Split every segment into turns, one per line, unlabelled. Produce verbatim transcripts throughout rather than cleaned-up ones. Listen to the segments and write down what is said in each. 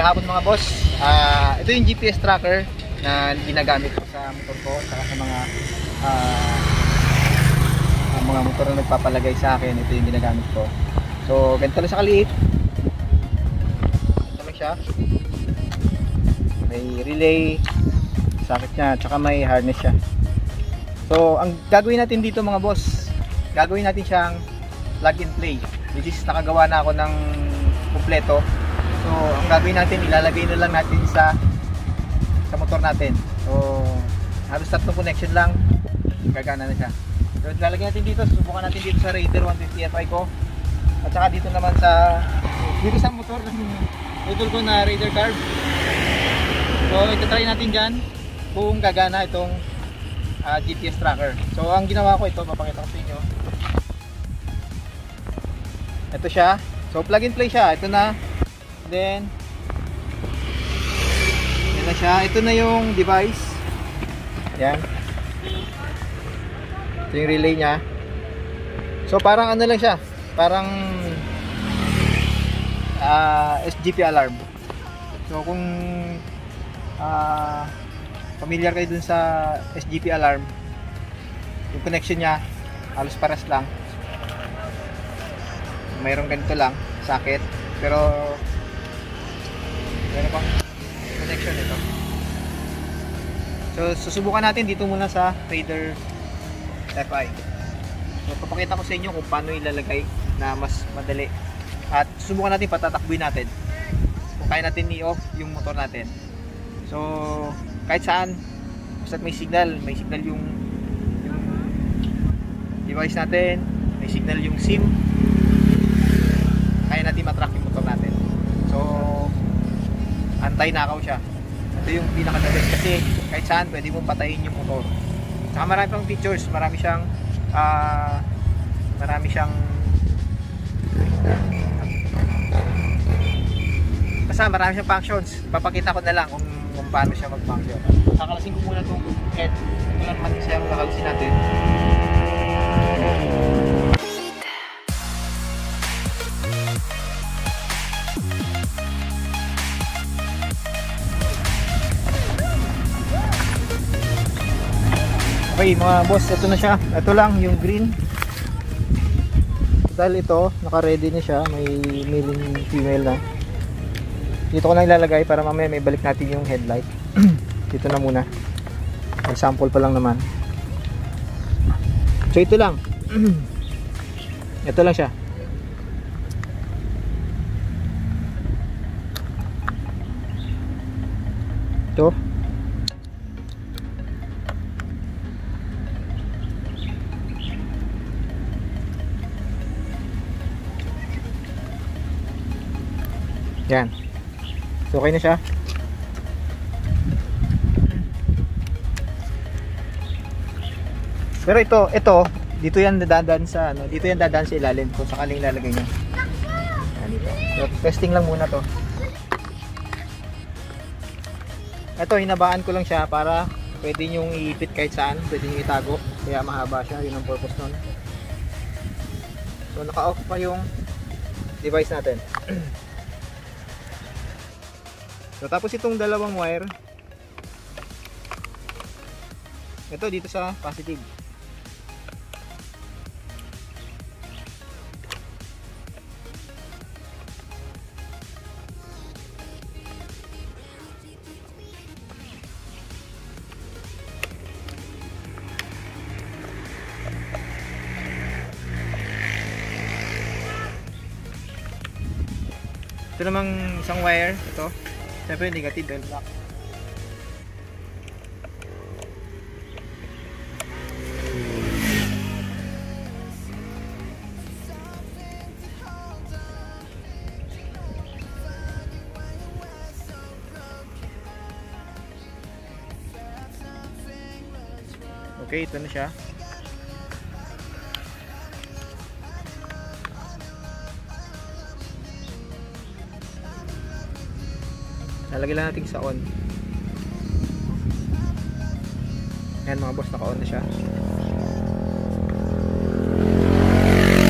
hapon mga boss. Uh, ito yung G P S tracker na ginagamit ko sa motor ko saka sa mga uh, mga motor na nagpapalagay sa akin. Ito yung ginagamit ko. So ganito lang siya kaliit. Ganito lang siya. May relay, sakit niya, tsaka may harness siya. So ang gagawin natin dito mga boss, gagawin natin siyang plug and play, which is nakagawa na ako ng kumpleto. So ang gagawin natin, ilalagay na lang natin sa sa motor natin. So halos tatlong connection lang, gagana na siya. So ilalagay natin dito, susubukan natin dito sa Raider one fifty F I ko. At saka dito naman sa dito sa motor ng idol ko na Raider Carb. So itatry natin dyan kung gagana itong uh, G P S tracker. So ang ginawa ko ito, papakita ko sa inyo. Ito siya. So plug and play siya. Ito na. Then yan na siya. Ito na yung device. Yan. Ito yung relay nya. So parang ano lang siya, parang uh, S G P alarm. So kung uh, familiar kayo dun sa S G P alarm, yung connection nya halos pares lang. Mayroong ganito lang, socket, pero meron pang connection ito. So susubukan natin dito muna sa Raider F I. So papakita ko sa inyo kung paano ilalagay na mas madali. At susubukan natin, patatakbuhin natin kung kaya natin i-off yung motor natin. So kahit saan, basta may signal, may signal yung, yung device natin, may signal yung SIM, kaya natin matrack yung motor natin. So anti-nakaw siya. Ito yung pinaka-the best kasi kahit saan pwede mong patayin yung motor. Saka marami pang features, marami siyang uh, marami siyang basta marami siyang functions. Papakita ko na lang kung, kung paano siya mag-function. Kakalasin ko muna itong head. Ito lang naman siya yung kakalasin natin. Okay mga boss, ito na siya. Ito lang yung green. Dahil ito, naka-ready na siya. May male and female na. Dito ko lang ilalagay para mamaya may balik natin yung headlight. Dito na muna. Example pa lang naman. So ito lang. Ito lang siya. Ito. Yan. So okay na siya. Pero ito, ito, dito yan dadaan sa ano, dito yan dadaan sa ilalim kung sakaling ilalagay niyo. Yan dito. So, testing lang muna to. Ito, hinabaan ko lang siya para pwede niyo iipit kahit saan, pwede niyo itago. Kaya mahaba siya, yun ang purpose nun. So naka-off pa yung device natin. So tapos itong dalawang wire, ito dito sa positive. Ito namang isang wire, ito. Siyempre negative and black. Okay, ito na siya. Lalagay lang natin sa on. Ayan mga boss, naka-on na siya.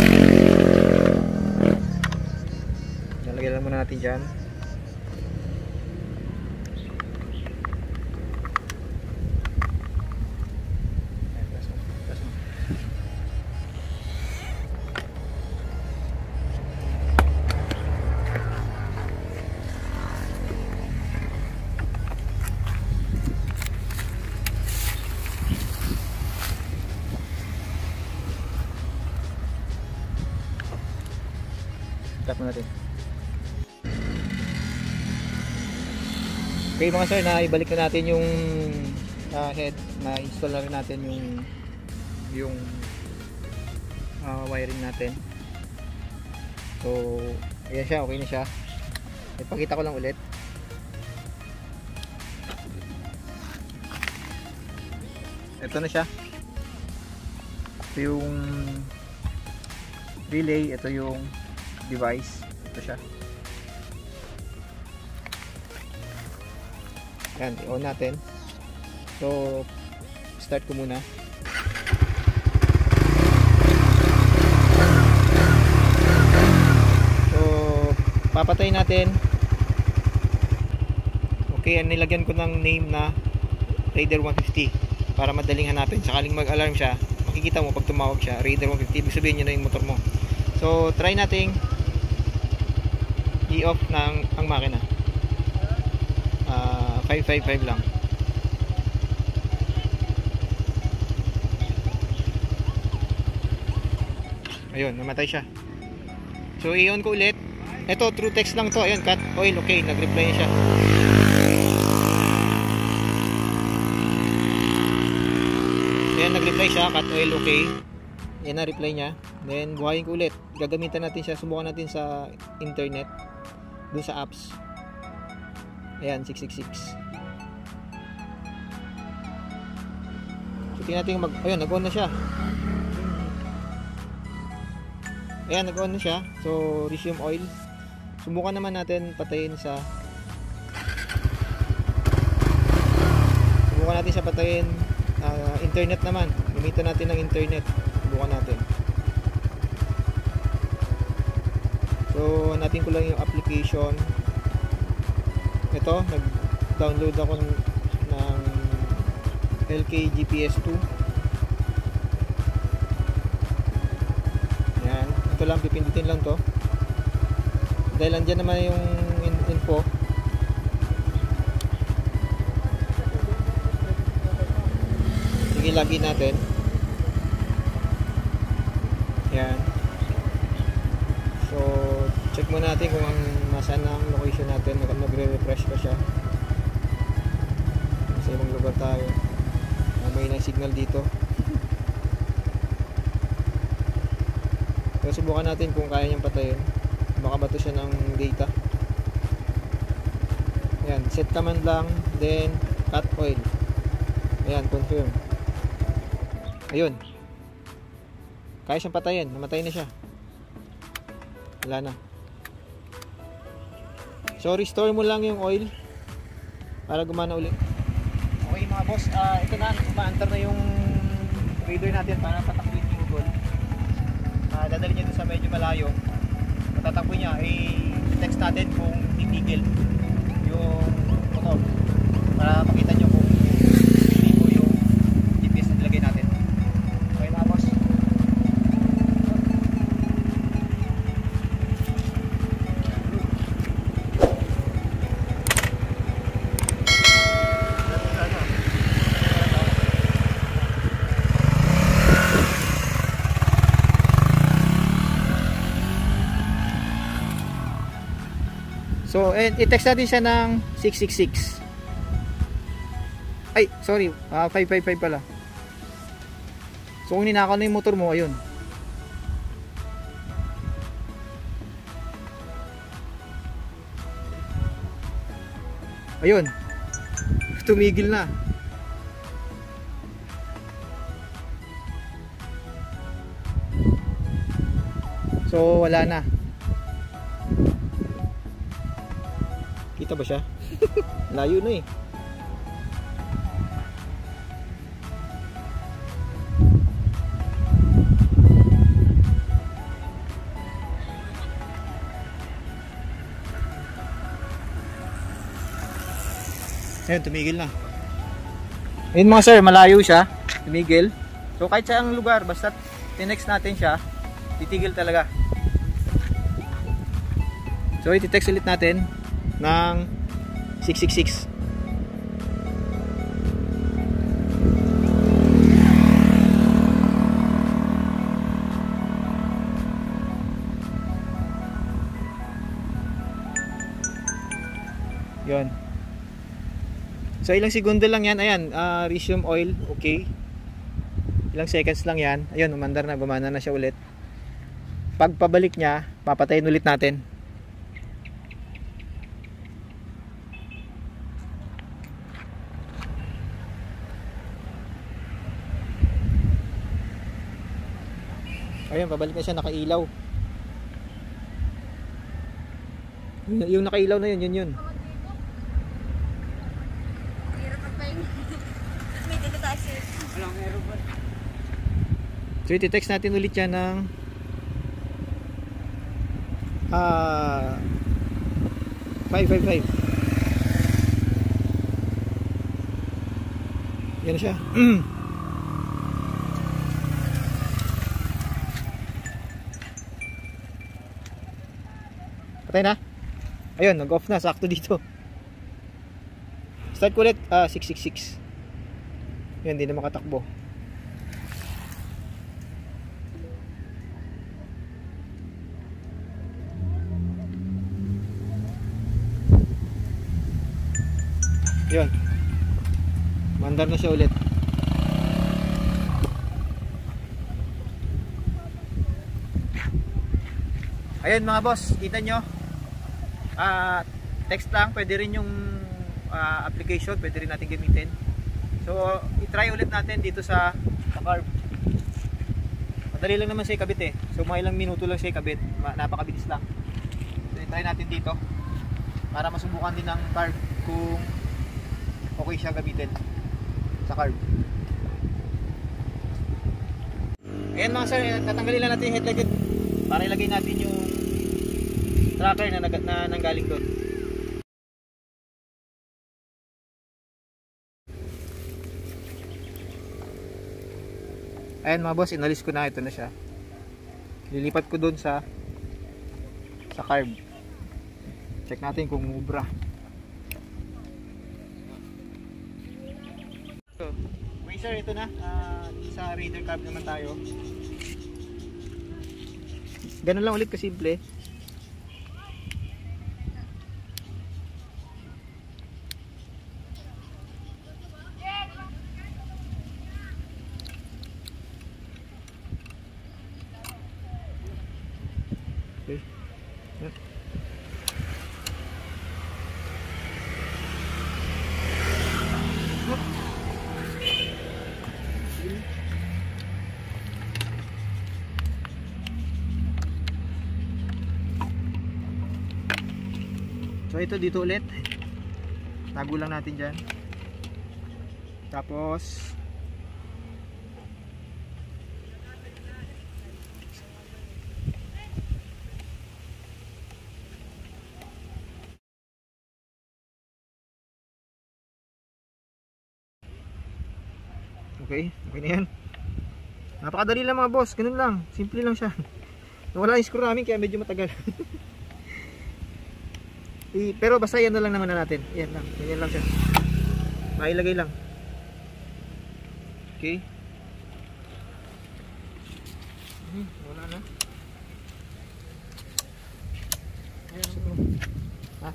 Lalagay lang muna natin dyan. start mo natin. Okay mga sir, na ibalik na natin yung uh, head, na install na rin natin yung yung uh, wiring natin. So ayan siya, okay na siya. Ipakita ko lang ulit. Ito na siya. Ito yung relay, ito yung device, ito siya. Yan, i-on natin. So start ko muna. So papatayin natin. Okay, nilagyan ko ng name na Raider one fifty para madaling hanapin. Sakaling mag-alarm siya, makikita mo pag tumawag siya, Raider one fifty, ibig sabihin yun na yung motor mo. So try nating i-off ng ang makina. uh, five five five lang. Ayun, namatay siya. So i-on ko ulit. Ito true text lang to. Ayun, cut oil, okay, nag-reply siya. Ayan, nag-reply siya, cut oil, okay. Yan na reply niya. Then buhayin ko ulit. Gagamitan natin siya, subukan natin sa internet, dun sa apps. Ayan, six six six. So tingnan natin mag, ayun, nag-on na siya. Ayan, nag-on na siya. So resume oil. Subukan naman natin patayin sa Subukan natin siya patayin uh, internet naman. Gamitan natin ng internet. Subukan natin. So hanapin ko lang yung application. Ito, nag-download ako ng L K G P S two. Yan, ito lang, pipindutin lang to. Dahil andyan naman yung info. Sige, login natin. Yan. So check mo natin kung ang nasaan na ang location natin. Magre-refresh pa siya. Sa ibang lugar tayo. May na signal dito. So subukan natin kung kaya niyang patayin. Baka bato siya ng data. Ayan, set command lang. Then cut oil. Ayan, confirm. Ayun, kaya siyang patayin. Namatay na siya. Wala na. So restore mo lang yung oil para gumana ulit. Okay mga boss, uh, ito na, umaantar na yung Raider natin para patakbuhin yung utol. uh, Dadalhin niya dun sa medyo malayo. Matatakbo niya, i-text natin kung titigil yung motor para makita nyo kung hindi po yung G P S na nilagay natin. Okay mga boss. So, i-text natin siya ng six six six. Ay, sorry, uh, five five five pala. So, kung ninakaw na yung motor mo, ayun. Ayun. Tumigil na. So, wala na. Kita ba siya? Layo na eh. Ayun, tumigil na. Ayun mga sir, malayo siya. Tumigil. So kahit sa ang lugar, basta tinext natin siya, titigil talaga. So iti-text ulit natin ng six six six. Yun. So ilang segundo lang yan. Ayan, uh, resume oil. Okay. Ilang seconds lang yan. Ayun, umandar na, gumana na siya ulit. Pag pabalik niya, papatayin ulit natin. Ayun, pabalik na siya, nakailaw. Yung nakailaw na yun, yun yun. So iti-text natin ulit yan ng ah five five five. Yan na siya. Patay na. Ayun, nag-off na, sakto dito. Start ko ulit, ah, six six six. Yan, hindi na makatakbo. Yun, mandar na siya ulit. Ayan mga boss, kita nyo, uh, text lang, pwede rin yung uh, application, pwede rin natin gamitin. So i-try ulit natin dito sa, sa carb. Madali lang naman siya ikabit eh. So mga ilang minuto lang siya ikabit, napakabilis lang. So i-try natin dito para masubukan din ng carb kung okay siya gamitin sa carb. Ayan mga sir, tatanggalin lang natin yung headlight yun para ilagay natin yung tracker na, na nanggaling doon. Ayan mga boss, inalis ko na, ito na siya. Lilipat ko doon sa sa carb. Check natin kung mubra. So, okay sir, ito na, uh, sa Raider carb naman tayo. Ganun lang ulit kasimple. Okay. Yeah. So ito dito ulit, tago lang natin dyan. Tapos okay, okay na yan. Napakadali lang mga boss, ganun lang, simple lang siya. Nawala yung screw namin kaya medyo matagal. I, pero basta yan na lang naman na natin. Yan lang, yan lang siya. Mailagay lang. Okay. Hmm, wala na. Ayan ako. Ha?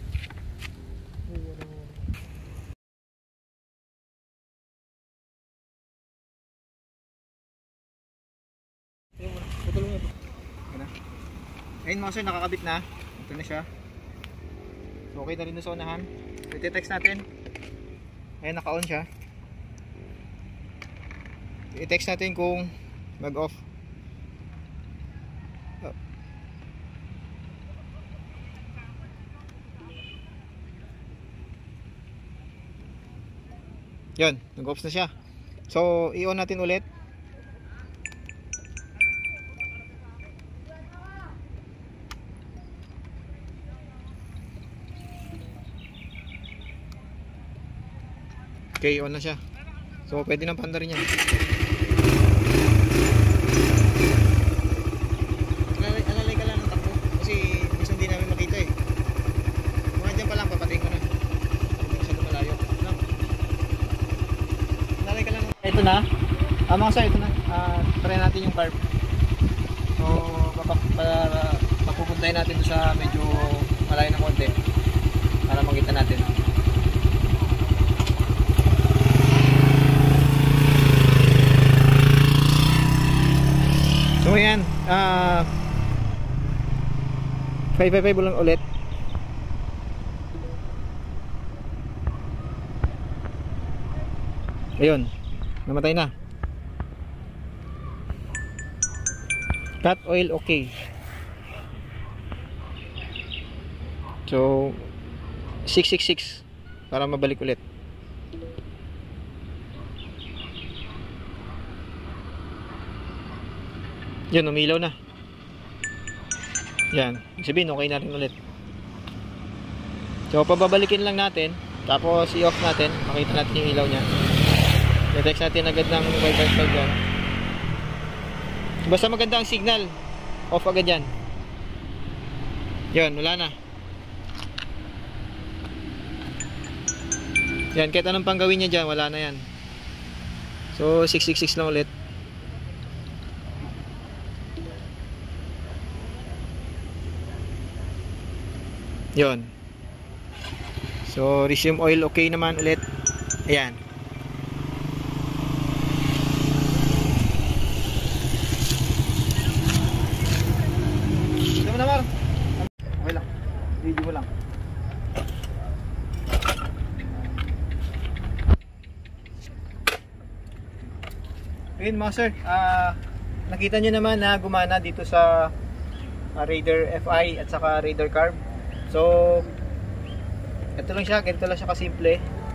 Ayun mga sir, nakakabit na. Ito na siya. So, okay na rin sa unahan. I-text natin. Ayun, naka-on siya. I-text natin kung mag-off. Oh. Yun, nag-off na siya. So, i-on natin ulit. Okay, on na siya. So, pwede nang paandarin yan. Alalay, alalay ka lang ng takbo. Kasi gusto hindi namin makita eh. Mga dyan pa lang, papatayin ko na. Hindi masyado malayo. No? Alalay ka lang. Ito na. Ah, mga sir, ito na. Ah, try natin yung carb. So, papupuntahin natin sa medyo malayo na konti. Para makita natin. five five five ulang ulit. Ayun, namatay na. Cut oil okay. So six six six para mabalik ulit. Yun, umilaw na. Yan, sabihin okay na rin ulit. So pababalikin lang natin, tapos i-off natin, makita natin yung ilaw nya. I-text natin agad ng wifi plug yan. Basta maganda ang signal, off agad yan. Yun, wala na. Yan, kahit anong pang gawin niya dyan, wala na yan. So six six six lang ulit. Yun. So resume oil okay naman ulit. Ayan. Ito mo na, Mar. Okay lang. Video mo lang. Ayun mga sir, uh, nakita nyo naman na gumana dito sa uh, Raider F I at saka Raider Carb. So ito lang siya, ganito lang siya kasimple.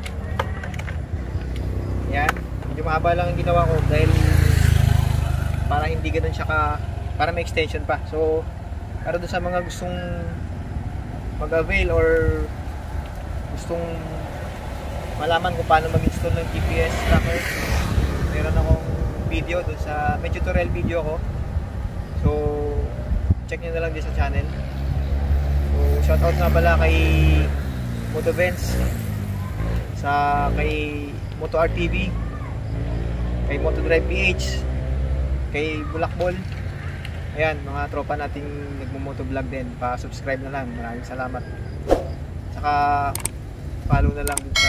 Yan, medyo mahaba lang ang ginawa ko dahil para hindi ganoon siya ka, para may extension pa. So para doon sa mga gustong mag-avail or gustong malaman kung paano mag-install ng G P S tracker, meron akong video doon sa, may tutorial video ko. So check nyo na lang din sa channel. So shoutout nga pala kay Motovens, sa kay Moto R T V, kay Moto Drive P H, kay Bulakbol. Ayan, mga tropa nating nagmo-motovlog din, pa-subscribe na lang. Maraming salamat. Saka follow na lang sa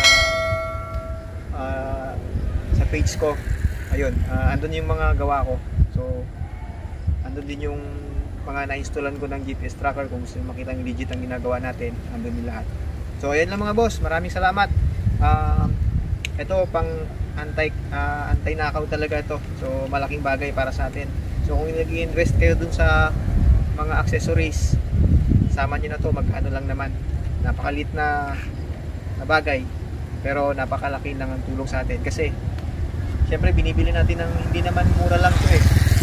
uh, sa page ko. Ayun, uh, andun yung mga gawa ko. So andun din yung mga na-installan ko ng G P S tracker. Kung gusto nyo makita yung legit ang ginagawa natin, andun yung lahat. So ayan lang mga boss, maraming salamat. uh, Ito pang anti, uh, anti-knockout talaga ito. So malaking bagay para sa atin. So kung nag-i-invest kayo dun sa mga accessories, sama nyo na to, mag-ano lang naman. Napakalit na, na bagay, pero napakalaki lang ang tulong sa atin. Kasi syempre binibili natin ng hindi naman mura lang ito eh,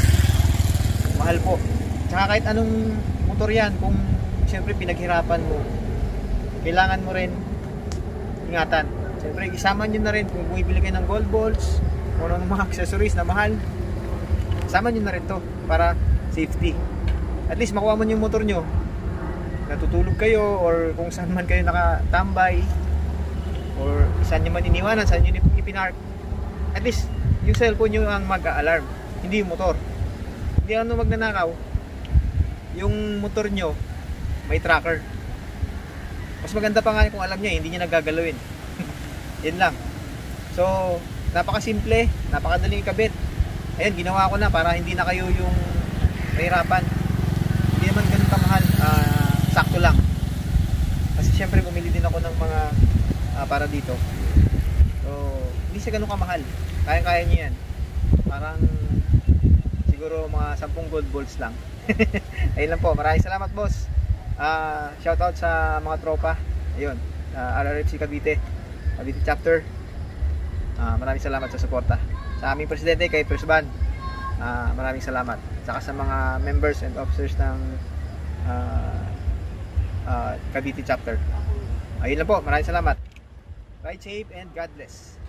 mahal po. Tsaka kahit anong motor yan, kung syempre pinaghirapan mo, kailangan mo rin ingatan. Syempre isama nyo na rin kung bumibili kayo ng gold balls o ng mga accessories na mahal, isama nyo na rin to para safety. At least makuha mo yung motor nyo, natutulog kayo or kung saan man kayo nakatambay or saan nyo man iniwanan, saan nyo ipinark, at least yung cellphone nyo ang mag-a-alarm, hindi yung motor. Hindi ano magnanakaw, yung motor nyo may tracker. Mas maganda pa nga kung alam niya, hindi niya nagagalawin. Yan lang. So napakasimple, napakadaling ikabit. Ayan, ginawa ko na para hindi na kayo yung mahirapan. Hindi naman ganun kamahal, uh, sakto lang. Kasi syempre bumili din ako ng mga uh, para dito. So hindi siya ganun kamahal, kaya-kaya niyo yan. Parang siguro mga sampung gold balls lang. Ayun lang po, maraming salamat boss. uh, Shoutout sa mga tropa. Ayun, uh, R R F C Cavite, Cavite chapter. uh, Maraming salamat sa suporta. Sa aming presidente kay Persban, uh, maraming salamat. Saka sa mga members and officers ng uh, uh, Cavite chapter. Ayun lang po, maraming salamat. Ride safe and God bless.